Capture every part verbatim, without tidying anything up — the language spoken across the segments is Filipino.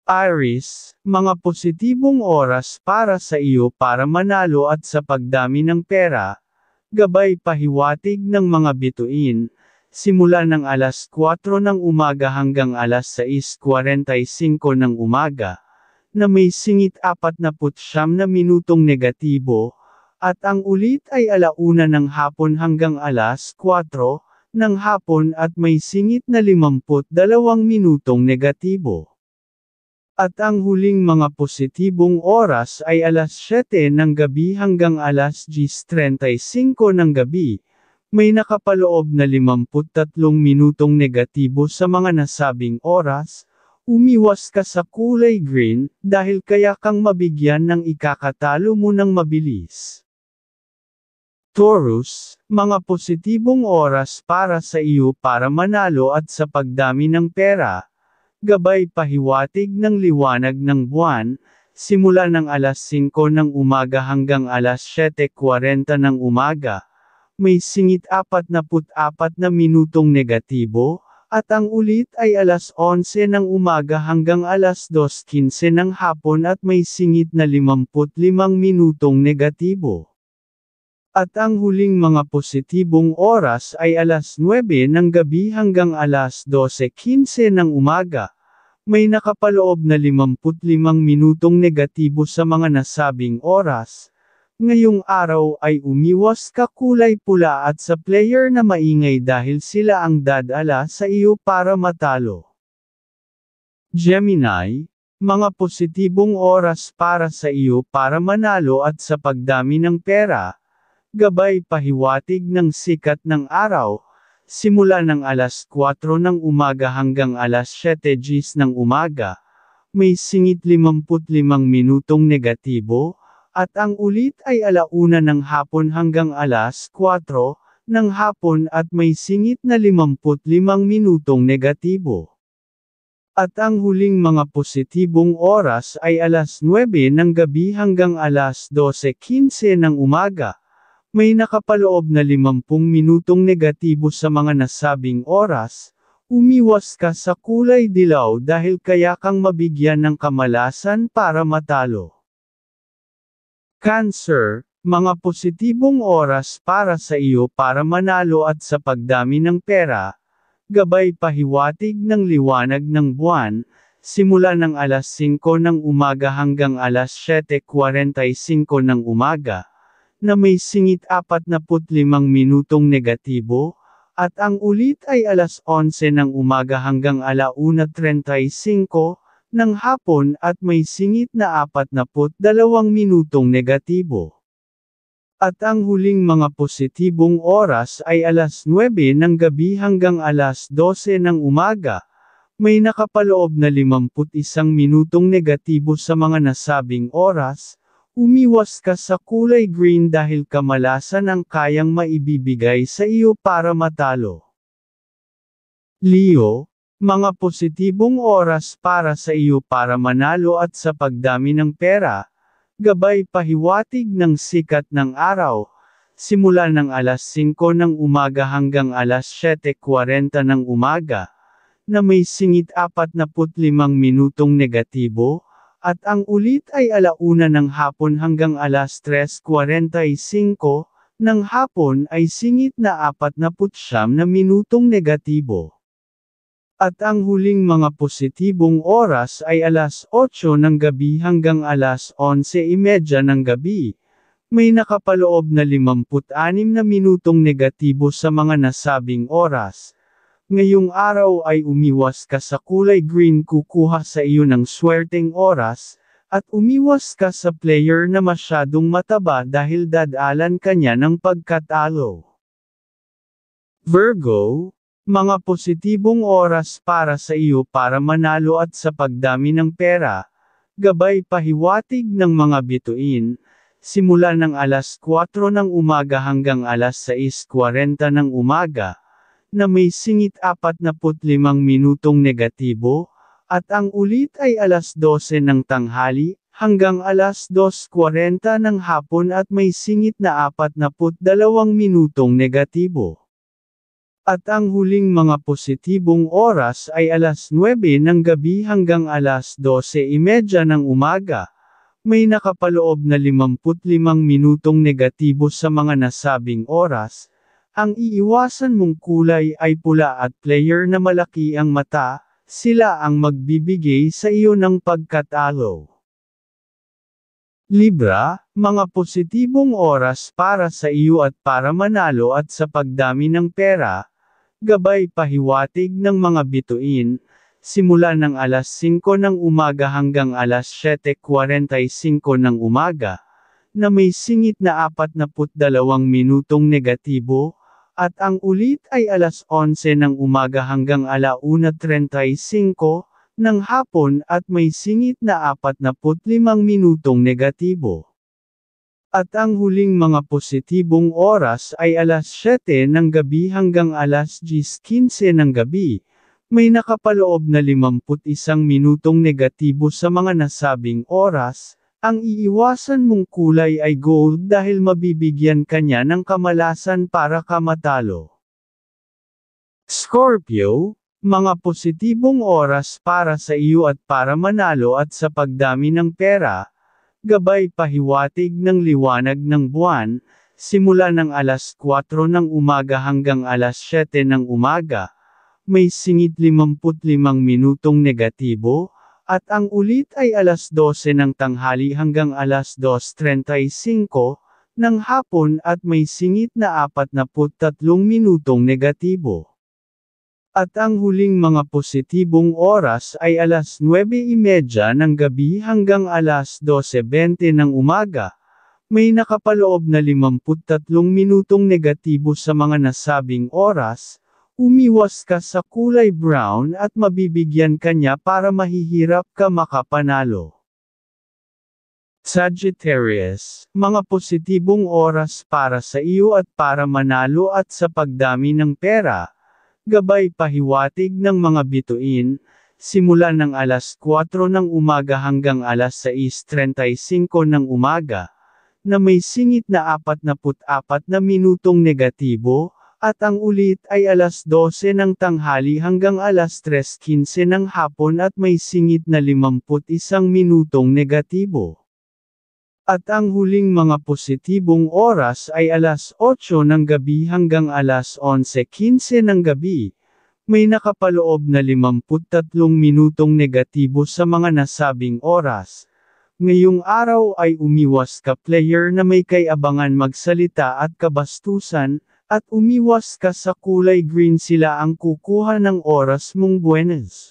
Aries, mga positibong oras para sa iyo para manalo at sa pagdami ng pera, gabay pahiwatig ng mga bituin, simula ng alas kwatro ng umaga hanggang alas sais kuwarenta y singko ng umaga, na may singit apat na putsyam na minutong negatibo, at ang ulit ay alauna ng hapon hanggang alas kwatro ng hapon at may singit na limamput dalawang minutong negatibo. At ang huling mga positibong oras ay alas siyete ng gabi hanggang alas diyes trenta y singko ng gabi. May nakapaloob na limamput tatlong minutong negatibo sa mga nasabing oras. Umiwas ka sa kulay green, dahil kaya kang mabigyan ng ikakatalo mo ng mabilis. Taurus, mga positibong oras para sa iyo para manalo at sa pagdami ng pera. Gabay pahiwatig ng liwanag ng buwan, simula ng alas singko ng umaga hanggang alas siyete kuwarenta ng umaga, may singit apat na apat na minutong negatibo, at ang ulit ay alas onse ng umaga hanggang alas dos kinse ng hapon at may singit na limamput limang minutong negatibo. At ang huling mga positibong oras ay alas nuwebe ng gabi hanggang alas dose kinse ng umaga. May nakapaloob na limamput limang minutong negatibo sa mga nasabing oras. Ngayong araw ay umiwas ka kulay pula at sa player na maingay dahil sila ang dadala sa iyo para matalo. Gemini, mga positibong oras para sa iyo para manalo at sa pagdami ng pera. Gabay pahiwatig ng sikat ng araw, simula ng alas kwatro ng umaga hanggang alas siyete diyes ng umaga, may singit limamput limang minutong negatibo, at ang ulit ay alauna ng hapon hanggang alas kwatro ng hapon at may singit na limamput limang minutong negatibo. At ang huling mga positibong oras ay alas nuwebe ng gabi hanggang alas dose kinse ng umaga. May nakapaloob na limampung minutong negatibo sa mga nasabing oras. Umiwas ka sa kulay dilaw dahil kaya kang mabigyan ng kamalasan para matalo. Cancer, mga positibong oras para sa iyo para manalo at sa pagdami ng pera. Gabay pahiwatig ng liwanag ng buwan, simula ng alas singko ng umaga hanggang alas siyete kuwarenta y singko ng umaga, na may singit apat na limang minutong negatibo, at ang ulit ay alas onse ng umaga hanggang alauna trenta y singko ng hapon at may singit na apat na dalawang minutong negatibo. At ang huling mga positibong oras ay alas nuwebe ng gabi hanggang alas dose ng umaga. May nakapaloob na limamput isang minutong negatibo sa mga nasabing oras. Umiwas ka sa kulay green dahil kamalasan ang kayang maibibigay sa iyo para matalo. Leo, mga positibong oras para sa iyo para manalo at sa pagdami ng pera. Gabay pahiwatig ng sikat ng araw, simula ng alas singko ng umaga hanggang alas siyete kuwarenta ng umaga, na may singit apat na limang minutong negatibo, at ang ulit ay alauna ng hapon hanggang alas tres kuwarenta y singko ng hapon ay singit na apat na siyam na minutong negatibo. At ang huling mga positibong oras ay alas otso ng gabi hanggang alas onse y medya ng gabi. May nakapaloob na limamput anim na minutong negatibo sa mga nasabing oras. Ngayong araw ay umiwas ka sa kulay green kukuha sa iyo ng swerteng oras, at umiwas ka sa player na masyadong mataba dahil dadalan ka niya ng pagkatalo. Virgo, mga positibong oras para sa iyo para manalo at sa pagdami ng pera. Gabay pahiwatig ng mga bituin, simula ng alas kwatro ng umaga hanggang alas sais kuwarenta ng umaga, na may singit apat na limang minutong negatibo, at ang ulit ay alas dose ng tanghali, hanggang alas dos kuwarenta ng hapon at may singit na apat na dalawang minutong negatibo. At ang huling mga positibong oras ay alas nuwebe ng gabi hanggang alas dose trenta ng umaga. May nakapaloob na limampu't limang minutong negatibo sa mga nasabing oras. Ang iiwasan mong kulay ay pula at player na malaki ang mata, sila ang magbibigay sa iyo ng pagkatalo. Libra, mga positibong oras para sa iyo at para manalo at sa pagdami ng pera. Gabay pahiwatig ng mga bituin, simula ng alas singko ng umaga hanggang alas siyete kwarenta y singko ng umaga, na may singit na apatnapu't dalawang minutong negatibo, at ang ulit ay alas onse ng umaga hanggang alauna trenta y singko ng hapon at may singit na apatnapu't limang minutong negatibo. At ang huling mga positibong oras ay alas siyete ng gabi hanggang alas diyes kinse ng gabi. May nakapaloob na limampu't isang minutong negatibo sa mga nasabing oras. Ang iiwasan mong kulay ay gold dahil mabibigyan ka niya ng kamalasan para ka matalo. Scorpio, mga positibong oras para sa iyo at para manalo at sa pagdami ng pera. Gabay pahiwatig ng liwanag ng buwan, simula ng alas kwatro ng umaga hanggang alas siyete ng umaga, may singit limampu't limang minutong negatibo, at ang ulit ay alas dose ng tanghali hanggang alas dos trenta y singko ng hapon at may singit na apatnapu't tatlong minutong negatibo. At ang huling mga positibong oras ay alas nuwebe trenta ng gabi hanggang alas dose bente ng umaga. May nakapaloob na limampu't tatlong minutong negatibo sa mga nasabing oras. Umiwas ka sa kulay brown at mabibigyan ka niya para mahihirap ka makapanalo. Sagittarius, mga positibong oras para sa iyo at para manalo at sa pagdami ng pera. Gabay pahiwatig ng mga bituin, simula ng alas kwatro ng umaga hanggang alas sais trenta y singko ng umaga, na may singit na apatnapu't apat na minutong negatibo, at ang ulit ay alas dose ng tanghali hanggang alas tres kinse ng hapon at may singit na limampu't isang minutong negatibo. At ang huling mga positibong oras ay alas otso ng gabi hanggang alas onse kinse ng gabi. May nakapaloob na limampu't tatlong minutong negatibo sa mga nasabing oras. Ngayong araw ay umiwas ka player na may kaiabangan magsalita at kabastusan, at umiwas ka sa kulay green, sila ang kukuha ng oras mong buenas.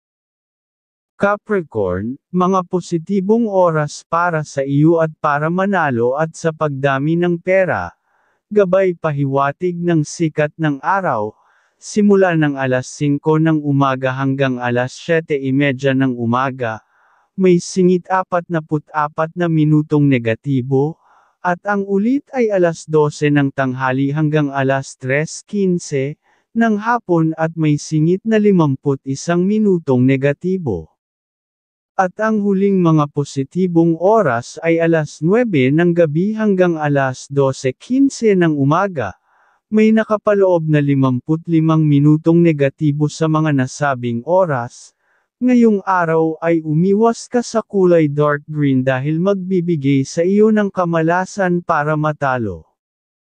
Capricorn, mga positibong oras para sa iyo at para manalo at sa pagdami ng pera. Gabay pahiwatig ng sikat ng araw, simula ng alas singko ng umaga hanggang alas siyete trenta ng umaga. May singit apatnapu't apat na minutong negatibo, at ang ulit ay alas dose ng tanghali hanggang alas tres kinse ng hapon at may singit na limampu't isang minutong negatibo. At ang huling mga positibong oras ay alas nuwebe ng gabi hanggang alas dose kinse ng umaga. May nakapaloob na limampu't limang minutong negatibo sa mga nasabing oras. Ngayong araw ay umiwas ka sa kulay dark green dahil magbibigay sa iyo ng kamalasan para matalo.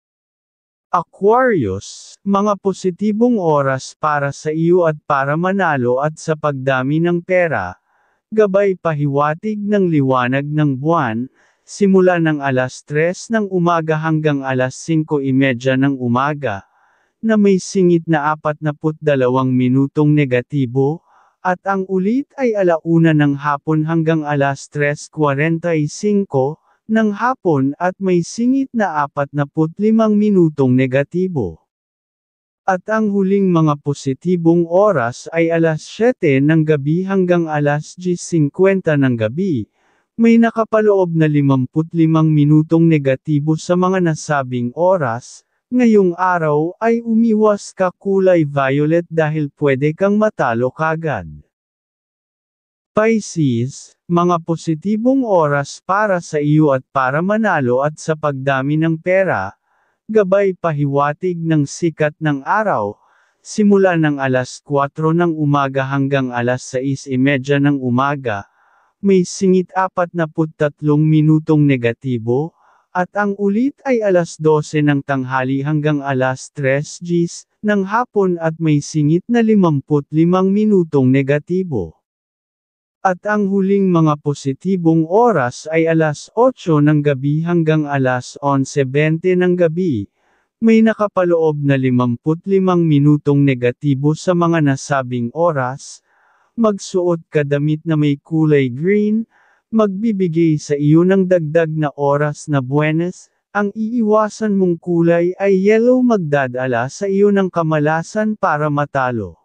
Aquarius, mga positibong oras para sa iyo at para manalo at sa pagdami ng pera. Gabay pahiwatig ng liwanag ng buwan, simula ng alas tres ng umaga hanggang alas singko trenta ng umaga, na may singit na apatnapu't dalawang minutong negatibo, at ang ulit ay alauna ng hapon hanggang alas tres kwarenta y singko ng hapon at may singit na apatnapu't limang minutong negatibo. At ang huling mga positibong oras ay alas siyete ng gabi hanggang alas diyes singkwenta ng gabi. May nakapaloob na limampu't limang minutong negatibo sa mga nasabing oras. Ngayong araw ay umiwas ka kulay violet dahil pwede kang matalo kagad. Pisces, mga positibong oras para sa iyo at para manalo at sa pagdami ng pera. Gabay pahiwatig ng sikat ng araw, simula ng alas kwatro ng umaga hanggang alas sais trenta ng umaga, may singit apat na tatlong minutong negatibo, at ang ulit ay alas dose ng tanghali hanggang alas tres gs ng hapon at may singit na limampu't limang minutong negatibo. At ang huling mga positibong oras ay alas otso ng gabi hanggang alas onse bente ng gabi. May nakapaloob na limampu't limang minutong negatibo sa mga nasabing oras. Magsuot ka damit na may kulay green, magbibigay sa iyo ng dagdag na oras na buenas. Ang iiwasan mong kulay ay yellow, magdadala sa iyo ng kamalasan para matalo.